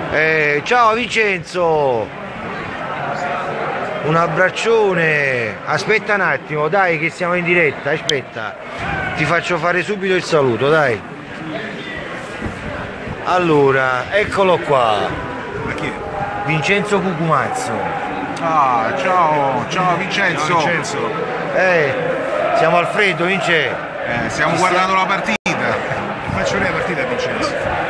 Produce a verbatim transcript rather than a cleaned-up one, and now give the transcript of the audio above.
Eh, ciao Vincenzo, un abbraccione. Aspetta un attimo, dai, che siamo in diretta. Aspetta, ti faccio fare subito il saluto, dai. Allora, eccolo qua. Ma chi è? Vincenzo Cucumazzo. Ah, ciao, ciao Vincenzo. Ciao Vincenzo. Eh, siamo al freddo, Vince. Eh, stiamo guardando la partita. Faccio lei la partita, Vincenzo.